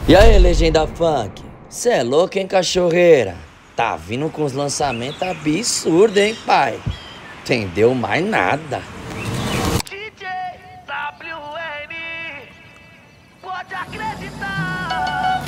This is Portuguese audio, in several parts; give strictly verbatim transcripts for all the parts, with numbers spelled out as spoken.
E aí, legenda funk? Cê é louco, hein, cachorreira? Tá vindo com os lançamentos absurdos, hein, pai? Entendeu mais nada. D J W N, pode acreditar.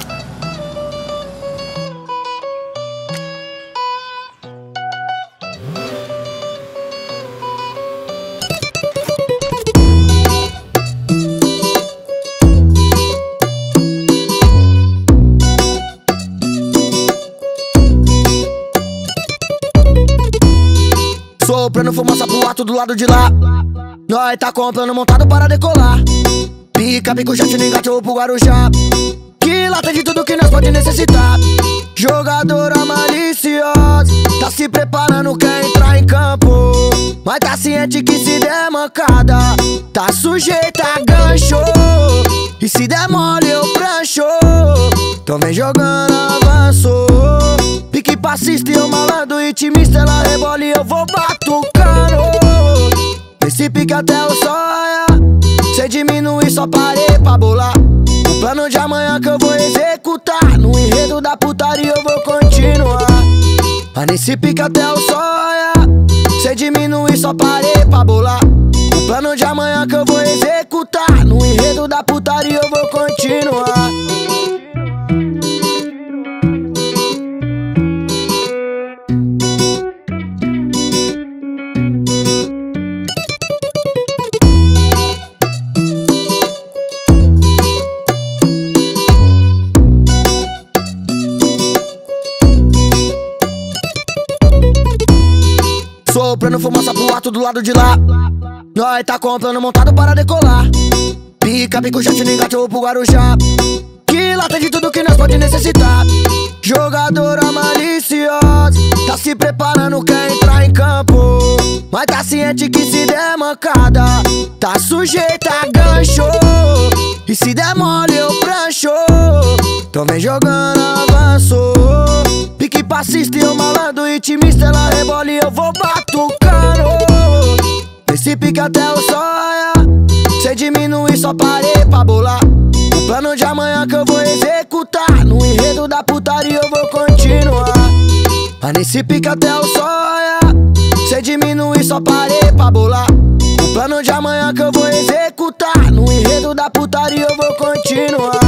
Soprando fumaça pro alto do lado de lá. Nós tá comprando montado para decolar. Pica, pica o jet no engate ou pro Guarujá. Que lá tem de tudo que nós pode necessitar. Jogadora maliciosa, tá se preparando, quer entrar em campo. Mas tá ciente que se der mancada, tá sujeita a gancho. E se der mole eu prancho. Então vem jogando avanço. Pique passista e eu malandro, intimista, ela rebola e eu vou batucando. Nesse pique até o sonha, cê diminui, só parei pra bolar. O plano de amanhã que eu vou executar, no enredo da putaria eu vou continuar. Mas nesse pique até o sonha, cê diminui, só parei pra bolar. O plano de amanhã que eu vou executar, no enredo da putaria eu vou continuar. Soprando fumaça pro alto do lado de lá. Nós tá comprando montado para decolar. Pica, pica o jet no engate ou pro Guarujá. Que lá tem de tudo que nós pode necessitar. Jogadora maliciosa, tá se preparando, quer entrar em campo. Mas tá ciente que se der mancada, tá sujeita a gancho. E se der mole eu prancho. Então vem jogando avanço. Pique passista e eu malandro, intimista, ela rebola e eu vou batucando. Nesse pique até o sonha, cê diminui, só parei pra bolar. O plano de amanhã que eu vou executar, no enredo da putaria eu vou continuar. Mas nesse pique até o sonha, cê diminui, só parei pra bolar. O plano de amanhã que eu vou executar, no enredo da putaria eu vou continuar.